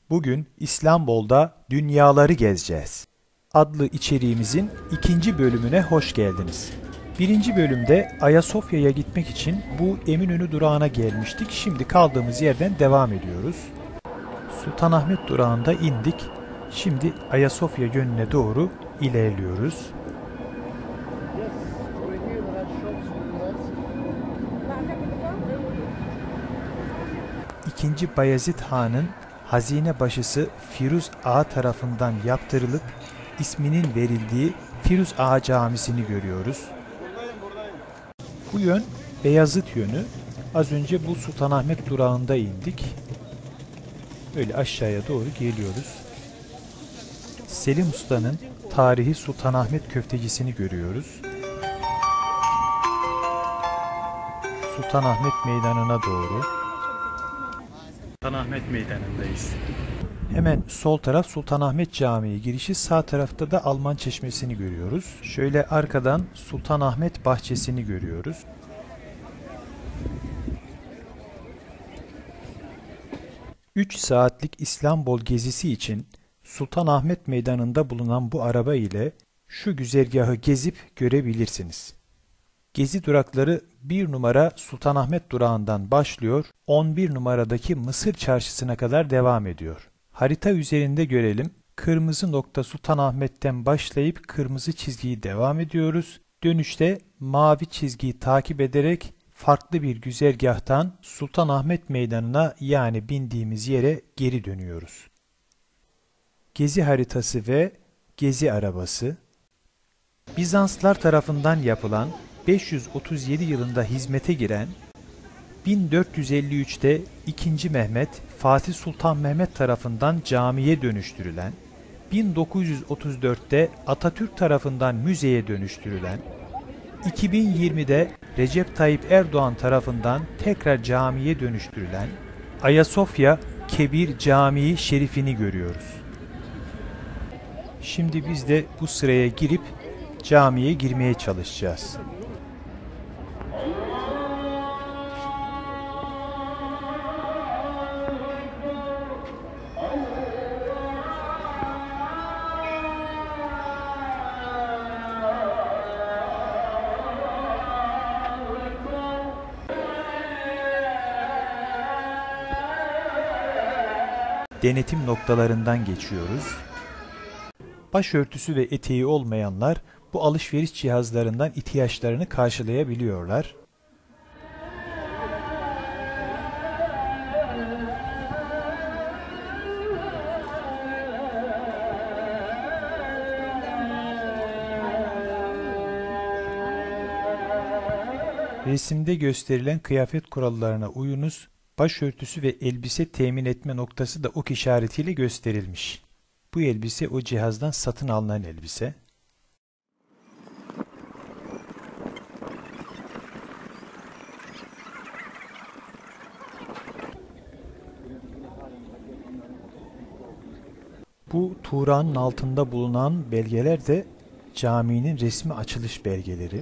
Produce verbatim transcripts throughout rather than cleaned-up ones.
Bugün İstanbul'da dünyaları gezeceğiz adlı içeriğimizin ikinci bölümüne hoş geldiniz. Birinci bölümde Ayasofya'ya gitmek için bu Eminönü durağına gelmiştik. Şimdi kaldığımız yerden devam ediyoruz. Sultanahmet durağında indik. Şimdi Ayasofya yönüne doğru ilerliyoruz. İkinci Bayezid Han'ın hazine başısı Firuz Ağa tarafından yaptırılıp isminin verildiği Firuz Ağa Camisi'ni görüyoruz. Bu yön Beyazıt yönü. Az önce bu Sultanahmet durağında indik. Böyle aşağıya doğru geliyoruz. Selim Usta'nın tarihi Sultanahmet köftecisini görüyoruz. Sultanahmet Meydanı'na doğru. Sultanahmet Meydanı'ndayız. Hemen sol taraf Sultanahmet Camii girişi, sağ tarafta da Alman Çeşmesi'ni görüyoruz. Şöyle arkadan Sultanahmet Bahçesi'ni görüyoruz. üç saatlik İstanbul gezisi için Sultanahmet Meydanı'nda bulunan bu araba ile şu güzergahı gezip görebilirsiniz. Gezi durakları bir numara Sultanahmet durağından başlıyor, on bir numaradaki Mısır Çarşısı'na kadar devam ediyor. Harita üzerinde görelim. Kırmızı nokta Sultanahmet'ten başlayıp kırmızı çizgiyi devam ediyoruz. Dönüşte mavi çizgiyi takip ederek farklı bir güzergahtan Sultanahmet Meydanı'na, yani bindiğimiz yere geri dönüyoruz. Gezi haritası ve gezi arabası. Bizanslar tarafından yapılan, beş yüz otuz yedi yılında hizmete giren, bin dört yüz elli üçte ikinci Mehmet, Fatih Sultan Mehmet tarafından camiye dönüştürülen, bin dokuz yüz otuz dörtte Atatürk tarafından müzeye dönüştürülen, iki bin yirmide Recep Tayyip Erdoğan tarafından tekrar camiye dönüştürülen Ayasofya Kebir Camii Şerifini görüyoruz. Şimdi biz de bu sıraya girip camiye girmeye çalışacağız. Denetim noktalarından geçiyoruz. Başörtüsü ve eteği olmayanlar bu alışveriş cihazlarından ihtiyaçlarını karşılayabiliyorlar. Resimde gösterilen kıyafet kurallarına uyunuz. Başörtüsü ve elbise temin etme noktası da ok işaretiyle gösterilmiş. Bu elbise o cihazdan satın alınan elbise. Bu Tuğra'nın altında bulunan belgeler de caminin resmi açılış belgeleri.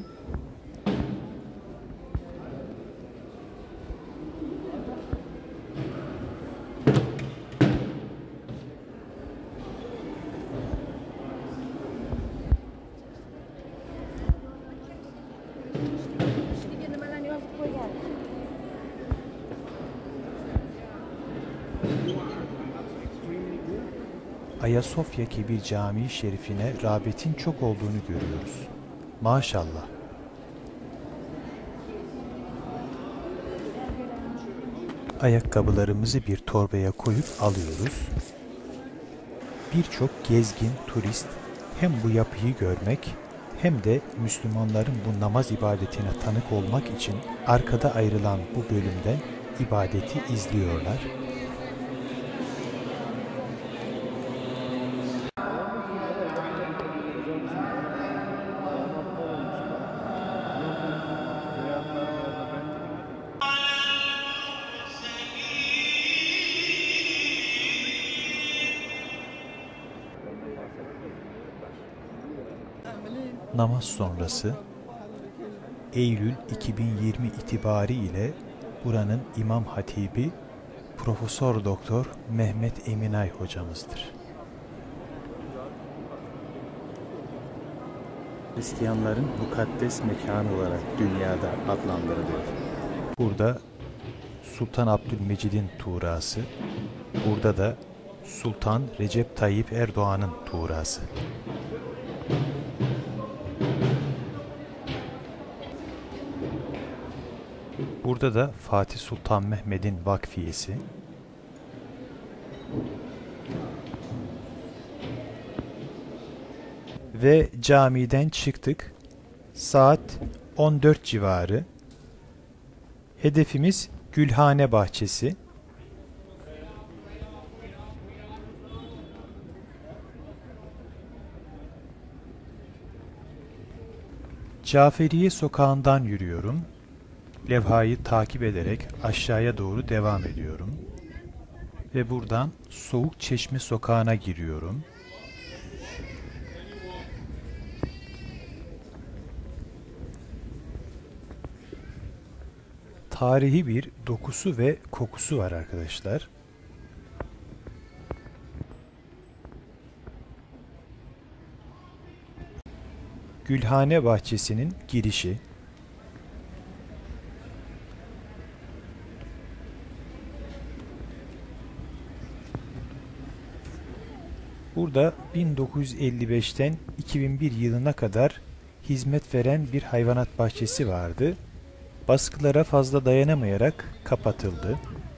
Ayasofya Kebir Camii Şerifine rağbetin çok olduğunu görüyoruz. Maşallah. Ayakkabılarımızı bir torbaya koyup alıyoruz. Birçok gezgin, turist hem bu yapıyı görmek hem de Müslümanların bu namaz ibadetine tanık olmak için arkada ayrılan bu bölümden ibadeti izliyorlar. Namaz sonrası Eylül iki bin yirmi itibariyle buranın İmam Hatibi Profesör Doktor Mehmet Eminay hocamızdır. Hristiyanların mukaddes mekanı olarak dünyada adlandırılıyor. Burada Sultan Abdülmecid'in tuğrası, burada da Sultan Recep Tayyip Erdoğan'ın tuğrası. Burada da Fatih Sultan Mehmed'in vakfiyesi. Ve camiden çıktık. Saat on dört civarı. Hedefimiz Gülhane Bahçesi. Caferiye Sokağı'ndan yürüyorum. Levhayı takip ederek aşağıya doğru devam ediyorum. Ve buradan Soğuk Çeşme Sokağı'na giriyorum. Tarihi bir dokusu ve kokusu var arkadaşlar. Gülhane Bahçesi'nin girişi. Burada bin dokuz yüz elli beşten iki bin bir yılına kadar hizmet veren bir hayvanat bahçesi vardı. Baskılara fazla dayanamayarak kapatıldı.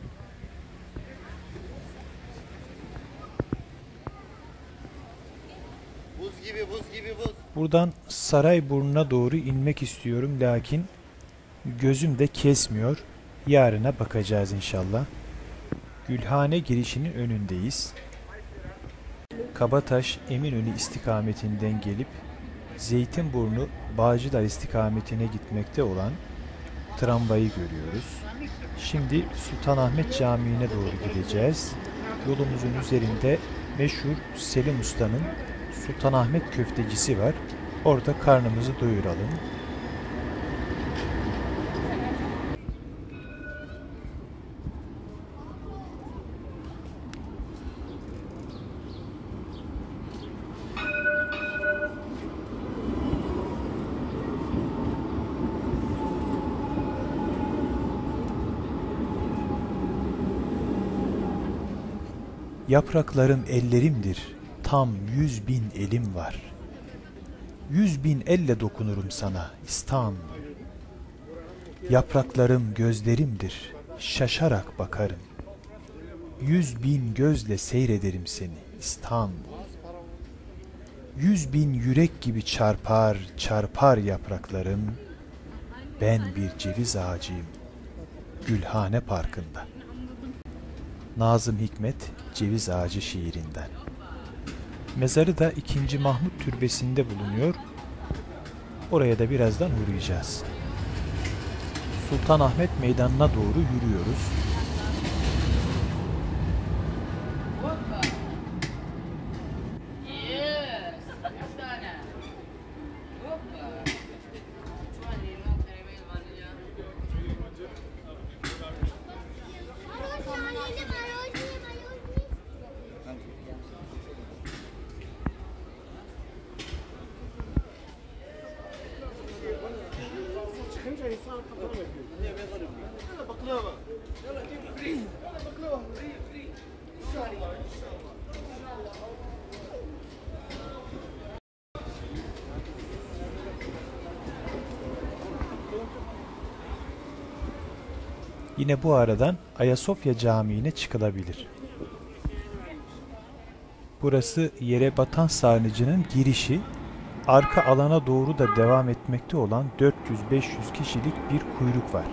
Buz gibi, buz gibi, buz. Buradan Sarayburnu'na doğru inmek istiyorum lakin gözüm de kesmiyor. Yarına bakacağız inşallah. Gülhane girişinin önündeyiz. Kabataş Eminönü istikametinden gelip Zeytinburnu Bağcılar istikametine gitmekte olan tramvayı görüyoruz. Şimdi Sultanahmet Camii'ne doğru gideceğiz. Yolumuzun üzerinde meşhur Selim Usta'nın Sultanahmet köftecisi var. Orada karnımızı doyuralım. Yapraklarım ellerimdir, tam yüz bin elim var. Yüz bin elle dokunurum sana, İstanbul. Yapraklarım gözlerimdir, şaşarak bakarım. Yüz bin gözle seyrederim seni, İstanbul. Yüz bin yürek gibi çarpar, çarpar yapraklarım. Ben bir ceviz ağacıyım, Gülhane Parkı'nda. Nazım Hikmet Ceviz Ağacı şiirinden. Mezarı da ikinci. Mahmut Türbesi'nde bulunuyor. Oraya da birazdan uğrayacağız. Sultanahmet Meydanı'na doğru yürüyoruz. Yine bu aradan Ayasofya Camii'ne çıkılabilir. Burası yere batan sarnıcının girişi. Arka alana doğru da devam etmekte olan dört yüz beş yüz kişilik bir kuyruk var.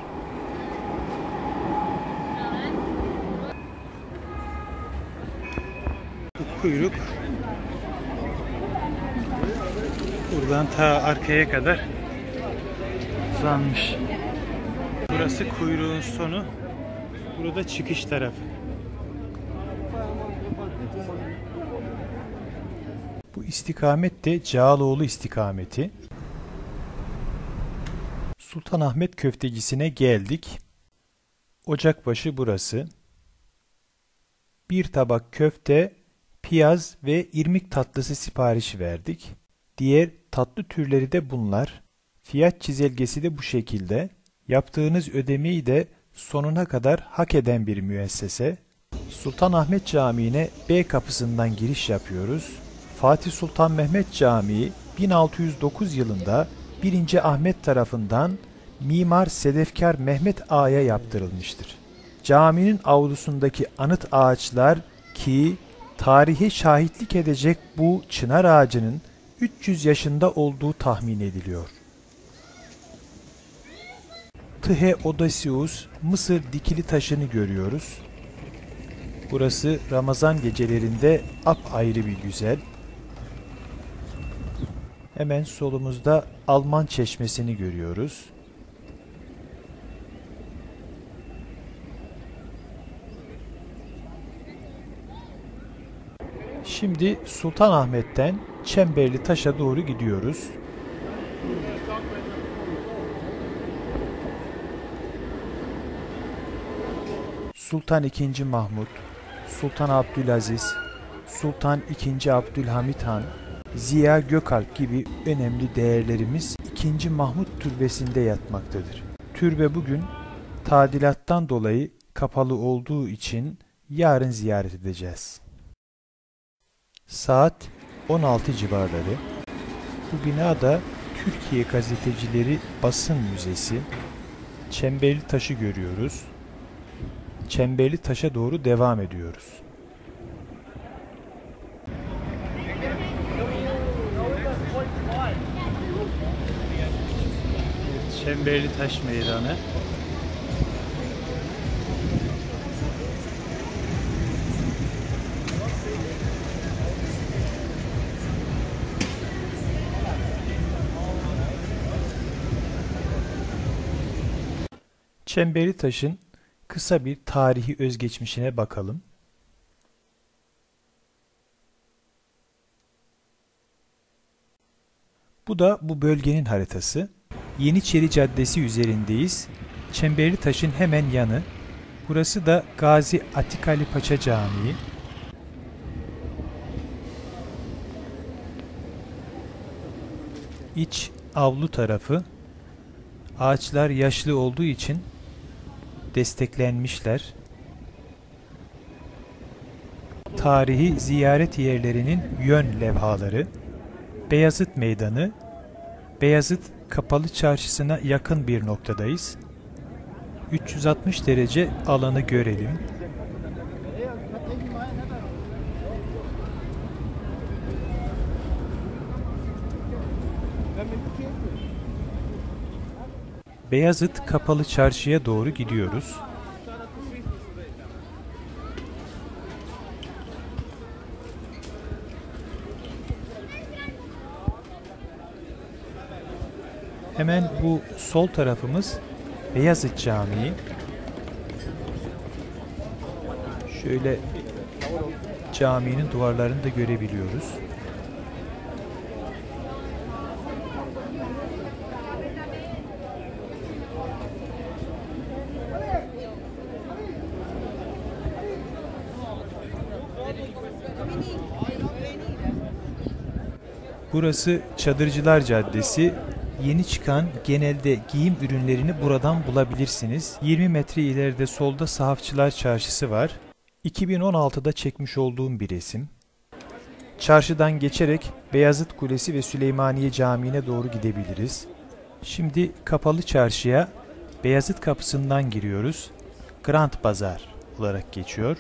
Bu kuyruk buradan ta arkaya kadar uzanmış. Burası kuyruğun sonu. Burada çıkış tarafı. Bu istikamet de Cağaloğlu istikameti. Sultanahmet köftecisine geldik. Ocakbaşı burası. Bir tabak köfte, piyaz ve irmik tatlısı siparişi verdik. Diğer tatlı türleri de bunlar. Fiyat çizelgesi de bu şekilde. Yaptığınız ödemeyi de sonuna kadar hak eden bir müessese. Sultanahmet Camii'ne B kapısından giriş yapıyoruz. Fatih Sultan Mehmet Camii bin altı yüz dokuz yılında birinci. Ahmet tarafından Mimar Sedefkar Mehmet Ağa'ya yaptırılmıştır. Caminin avlusundaki anıt ağaçlar ki tarihe şahitlik edecek bu çınar ağacının üç yüz yaşında olduğu tahmin ediliyor. Tıhe Odasius Mısır dikili taşını görüyoruz. Burası Ramazan gecelerinde apayrı bir güzel. Hemen solumuzda Alman Çeşmesi'ni görüyoruz. Şimdi Sultanahmet'ten Çemberli Taş'a doğru gidiyoruz. Sultan ikinci. Mahmut, Sultan Abdülaziz, Sultan ikinci. Abdülhamit Han, Ziya Gökalp gibi önemli değerlerimiz ikinci. Mahmut Türbesi'nde yatmaktadır. Türbe bugün tadilattan dolayı kapalı olduğu için yarın ziyaret edeceğiz. Saat on altı civarları. Bu binada Türkiye Gazetecileri Basın Müzesi. Çemberli Taş'ı görüyoruz. Çemberli Taş'a doğru devam ediyoruz. Çemberli Taş Meydanı. Çemberli Taş'ın kısa bir tarihi özgeçmişine bakalım. Bu da bu bölgenin haritası. Yeniçeri Caddesi üzerindeyiz. Çemberli Taş'ın hemen yanı. Burası da Gazi Atik Ali Paşa Camii. İç avlu tarafı. Ağaçlar yaşlı olduğu için desteklenmişler. Tarihi ziyaret yerlerinin yön levhaları. Beyazıt Meydanı. Beyazıt Kapalı Çarşısı'na yakın bir noktadayız. üç yüz altmış derece alanı görelim. Beyazıt Kapalı Çarşı'ya doğru gidiyoruz. Hemen bu sol tarafımız Beyazıt Camii. Şöyle caminin duvarlarını da görebiliyoruz. Burası Çadırcılar Caddesi. Yeni çıkan genelde giyim ürünlerini buradan bulabilirsiniz. yirmi metre ileride solda Sahafçılar Çarşısı var. iki bin on altıda çekmiş olduğum bir resim. Çarşıdan geçerek Beyazıt Kulesi ve Süleymaniye Camii'ne doğru gidebiliriz. Şimdi Kapalı Çarşı'ya Beyazıt Kapısı'ndan giriyoruz. Grand Bazar olarak geçiyor.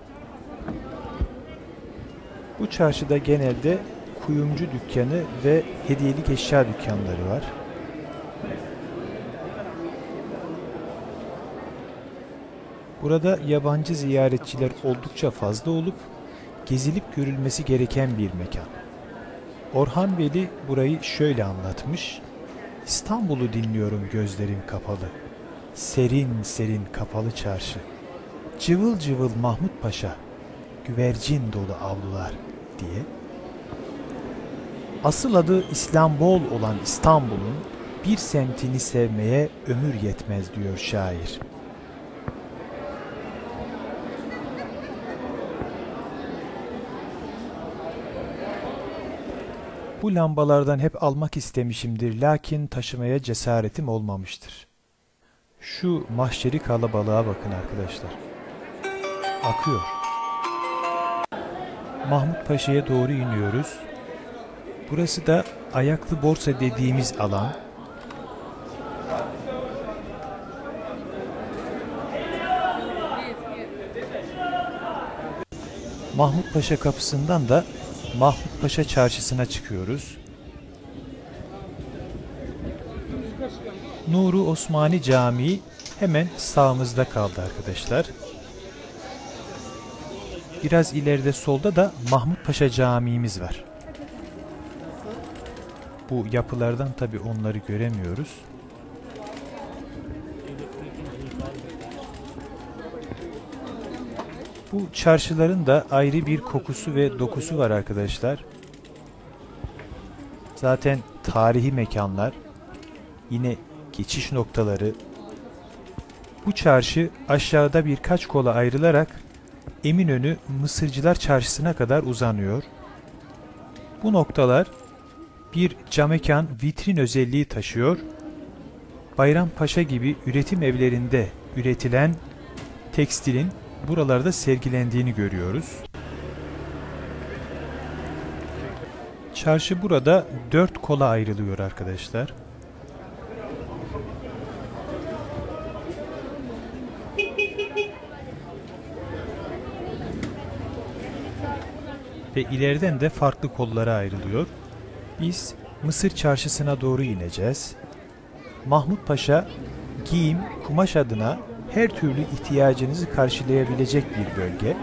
Bu çarşıda genelde kuyumcu dükkanı ve hediyelik eşya dükkanları var. Burada yabancı ziyaretçiler oldukça fazla olup gezilip görülmesi gereken bir mekan. Orhan Veli burayı şöyle anlatmış: İstanbul'u dinliyorum gözlerim kapalı. Serin serin kapalı çarşı. Cıvıl cıvıl Mahmut Paşa. Güvercin dolu avlular diye. Asıl adı İslambol olan İstanbul'un bir semtini sevmeye ömür yetmez diyor şair. Bu lambalardan hep almak istemişimdir, lakin taşımaya cesaretim olmamıştır. Şu mahşeri kalabalığa bakın arkadaşlar. Akıyor. Mahmut Paşa'ya doğru iniyoruz. Burası da ayaklı borsa dediğimiz alan. Mahmut Paşa kapısından da Mahmut Paşa Çarşısı'na çıkıyoruz. Nuri Osmani Camii hemen sağımızda kaldı arkadaşlar. Biraz ileride solda da Mahmut Paşa Camii'miz var. Bu yapılardan tabii onları göremiyoruz. Bu çarşıların da ayrı bir kokusu ve dokusu var arkadaşlar. Zaten tarihi mekanlar, yine geçiş noktaları. Bu çarşı aşağıda birkaç kola ayrılarak Eminönü Mısırcılar Çarşısı'na kadar uzanıyor. Bu noktalar bir camekan vitrin özelliği taşıyor. Bayrampaşa gibi üretim evlerinde üretilen tekstilin buralarda sergilendiğini görüyoruz. Çarşı burada dört kola ayrılıyor arkadaşlar. Ve ileriden de farklı kollara ayrılıyor. Biz Mısır Çarşısı'na doğru ineceğiz. Mahmut Paşa giyim, kumaş adına her türlü ihtiyacınızı karşılayabilecek bir bölge.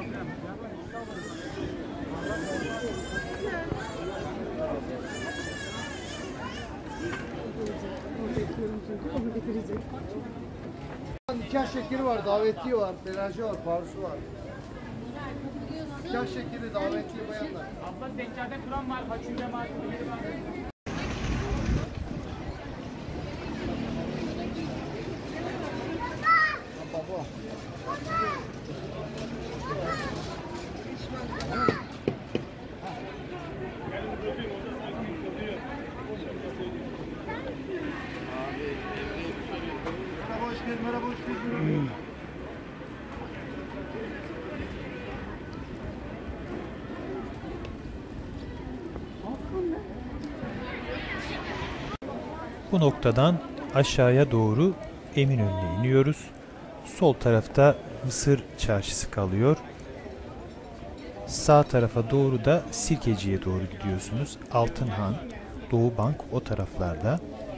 Nikah şekeri var, davetiye var, melanji var, parsu var. Nikah şekeri, davetiye bayanlar. Abla seccade Kur'an var, haçüre var, yeri var. Baba. Merhaba, hoş geldin, merhaba, hoş geldin. Bu noktadan aşağıya doğru Eminönü'ne iniyoruz. Sol tarafta Mısır Çarşısı kalıyor. Sağ tarafa doğru da Sirkeci'ye doğru gidiyorsunuz. Altınhan, Doğu Bank o taraflarda.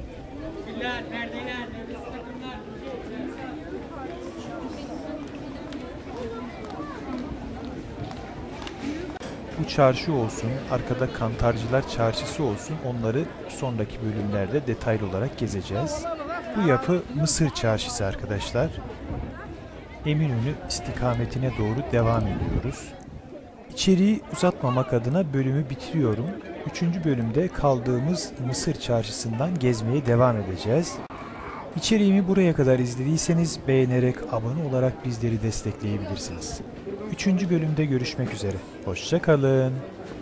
Bu çarşı olsun, arkada Kantarcılar Çarşısı olsun, onları sonraki bölümlerde detaylı olarak gezeceğiz. Bu yapı Mısır Çarşısı arkadaşlar. Eminönü istikametine doğru devam ediyoruz. İçeriği uzatmamak adına bölümü bitiriyorum. Üçüncü bölümde kaldığımız Mısır Çarşısı'ndan gezmeye devam edeceğiz. İçeriğimi buraya kadar izlediyseniz beğenerek, abone olarak bizleri destekleyebilirsiniz. Üçüncü bölümde görüşmek üzere. Hoşça kalın.